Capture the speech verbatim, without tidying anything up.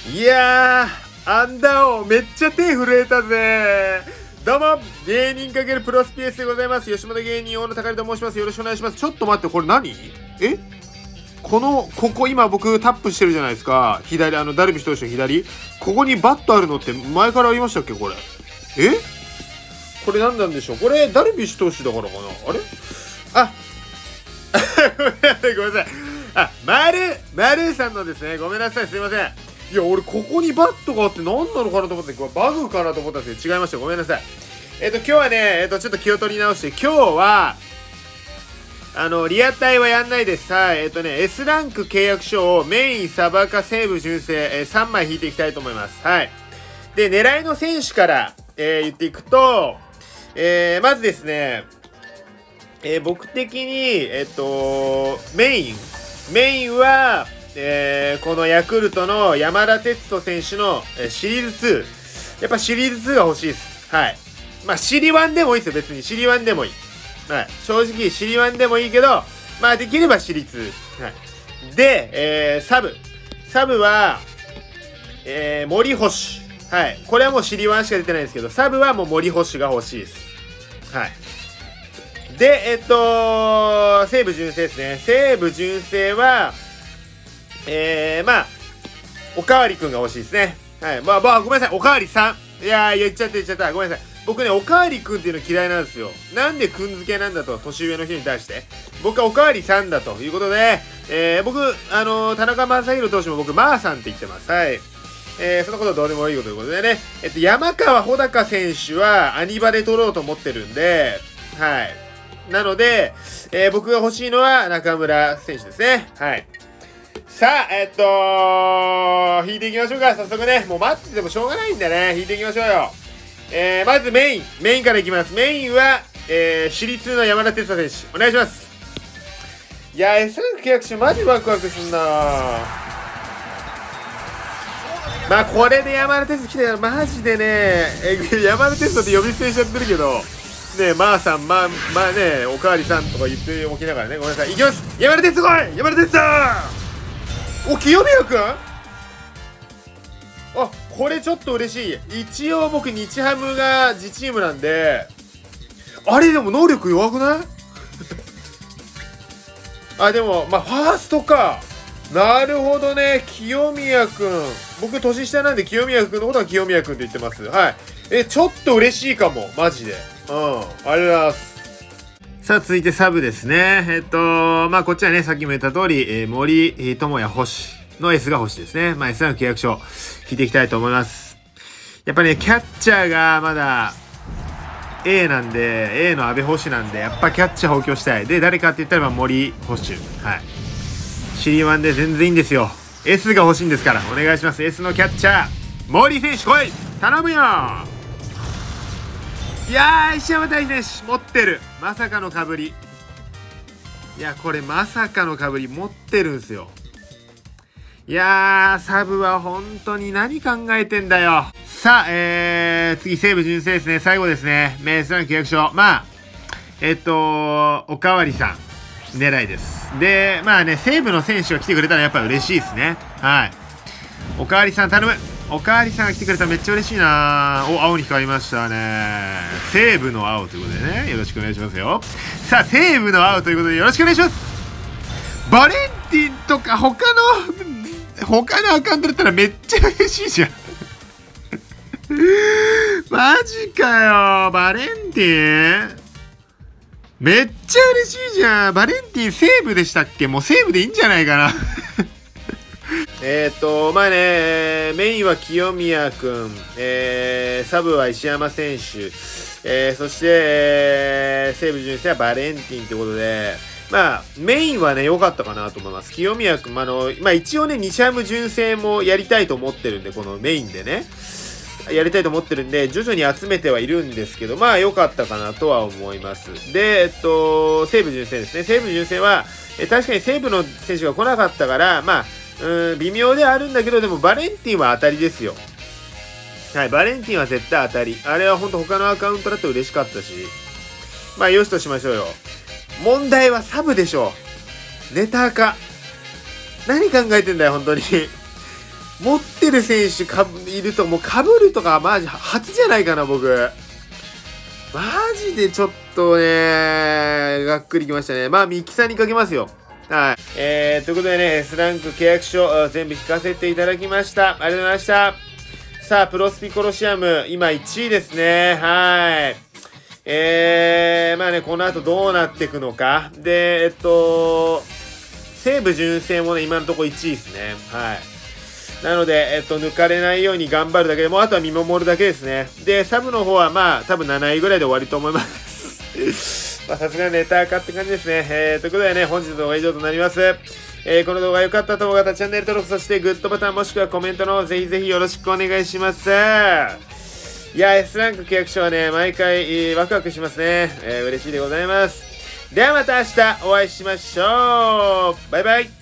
いやー、アンダー王めっちゃ手震えたぜ。どうも、芸人×プロスピエスでございます。吉本芸人大野高と申します。よろしくお願いします。ちょっと待って、これ何？えこの、ここ今僕タップしてるじゃないですか。左、あの、ダルビッシュ投手の左。ここにバットあるのって前からありましたっけこれ。えこれ何なんでしょう。これ、ダルビッシュ投手だからかな。あれあごめんなさい、ごめんなさい。あ、まる、まるさんのですね。ごめんなさい、すいません。いや、俺、ここにバットがあって何なのかなと思って、これバグかなと思ったんですけど、違いました。ごめんなさい。えっと、今日はね、えっと、ちょっと気を取り直して、今日は、あの、リアタイはやんないです。はい。えっとね、S ランク契約書をメイン、サバカ、西武、純正、えー、さんまい引いていきたいと思います。はい。で、狙いの選手から、えー、言っていくと、えー、まずですね、えー、僕的に、えっと、メイン、メインは、えー、このヤクルトの山田哲人選手の、えー、シリーズツー。やっぱシリーズツーが欲しいです。はい。まあ、シリワンでもいいですよ、別に。シリワンでもいい。はい。正直、シリワンでもいいけど、まあ、できればシリツー。はい。で、えー、サブ。サブは、えー、森星。はい。これはもうシリワンしか出てないですけど、サブはもう森星が欲しいです。はい。で、えっと、西武純正ですね。西武純正は、えー、まあ、おかわりくんが欲しいですね。はい。まあ、まあ、ごめんなさい。おかわりさん。いやー、言っちゃって言っちゃった。ごめんなさい。僕ね、おかわりくんっていうの嫌いなんですよ。なんでくん付けなんだと、年上の人に対して。僕はおかわりさんだということで、えー、僕、あのー、田中将大投手も僕、まーさんって言ってます。はい。えー、そのことはどうでもいいことということでね。えっと、山川穂高選手は、アニバで取ろうと思ってるんで、はい。なので、えー、僕が欲しいのは中村選手ですね。はい。さあ、えっと引いていきましょうか。早速ね。もう待っててもしょうがないんでね。引いていきましょうよ。えー、まずメイン。メインからいきます。メインは、えー、私立の山田哲人選手。お願いします。いやー、S ランク契約書マジワクワクすんなー。まあ、これで山田哲人来たらマジでね、え山田哲人って呼び捨てにしちゃってるけど、ねえ、まーさん、まあ、まあね、おかわりさんとか言っておきながらね、ごめんなさい。いきます。山田哲人来い山田哲人お、清宮くんあ、これちょっと嬉しい。一応僕、日ハムが自チームなんで、あれでも能力弱くないあ、でも、まあ、ファーストか。なるほどね。清宮くん。僕、年下なんで、清宮くんのことは清宮くんって言ってます。はい。え、ちょっと嬉しいかも。マジで。うん。ありがとうございます。さあ、続いてサブですね。えっと、まあ、こっちはね、さっきも言った通り、えー、森友哉星の S が星ですね。まあ、S の契約書、引いていきたいと思います。やっぱね、キャッチャーがまだ A なんで、A の阿部星なんで、やっぱキャッチャー補強したい。で、誰かって言ったら森星。はい。シリワンで全然いいんですよ。S が欲しいんですから、お願いします。S のキャッチャー、森選手来い頼むよいやー、石山大選手持ってる。まさかのかぶり。いや、これまさかのかぶり持ってるんすよ。いやー、サブは本当に何考えてんだよ。さあ、えー、次、西武純正ですね。最後ですね。メースの契約書。まあ、えっと、おかわりさん、狙いです。で、まあね、西武の選手が来てくれたらやっぱ嬉しいですね。はい。おかわりさん頼む。おかわりさんが来てくれたらめっちゃ嬉しいな。お、青に光りましたね。西武の青ということでね、よろしくお願いしますよ。さあ、西武の青ということでよろしくお願いします。バレンティンとか他の、他のアカウントだったらめっちゃ嬉しいじゃん。マジかよ、バレンティンめっちゃ嬉しいじゃん。バレンティン西武でしたっけ？もう西武でいいんじゃないかな。えっと、まあね、メインは清宮くん、えー、サブは石山選手、えー、そして、えー、西武純正はバレンティンということで、まあ、メインはね、良かったかなと思います。清宮くん、まあの、まあ一応ね、日ハム純正もやりたいと思ってるんで、このメインでね、やりたいと思ってるんで、徐々に集めてはいるんですけど、まあ良かったかなとは思います。で、えっと、西武純正ですね。西武純正は、え確かに西武の選手が来なかったから、まあ、うん、微妙ではあるんだけど、でもバレンティンは当たりですよ。はい、バレンティンは絶対当たり。あれは本当他のアカウントだと嬉しかったし。まあ、よしとしましょうよ。問題はサブでしょ。ネタアカ。何考えてんだよ、本当に。 持ってる選手かいると、もうかぶるとかマジ初じゃないかな、僕。マジでちょっとね、がっくりきましたね。まあ、ミキさんにかけますよ。はい。えー、ということでね、S ランク契約書全部引かせていただきました。ありがとうございました。さあ、プロスピコロシアム、今いちいですね。はい。えー、まあね、この後どうなっていくのか。で、えっと、西武純正もね、今のところいちいですね。はい。なので、えっと、抜かれないように頑張るだけで、もうあとは見守るだけですね。で、サブの方はまあ、多分なないぐらいで終わりと思います。まあ、さすがにネタかって感じですね。えー、ということでね、本日の動画は以上となります。えー、この動画良かったと思う方、チャンネル登録、そしてグッドボタンもしくはコメントの方、ぜひぜひよろしくお願いします。いや、S ランク契約書はね、毎回、えー、ワクワクしますね。えー、嬉しいでございます。ではまた明日お会いしましょう。バイバイ。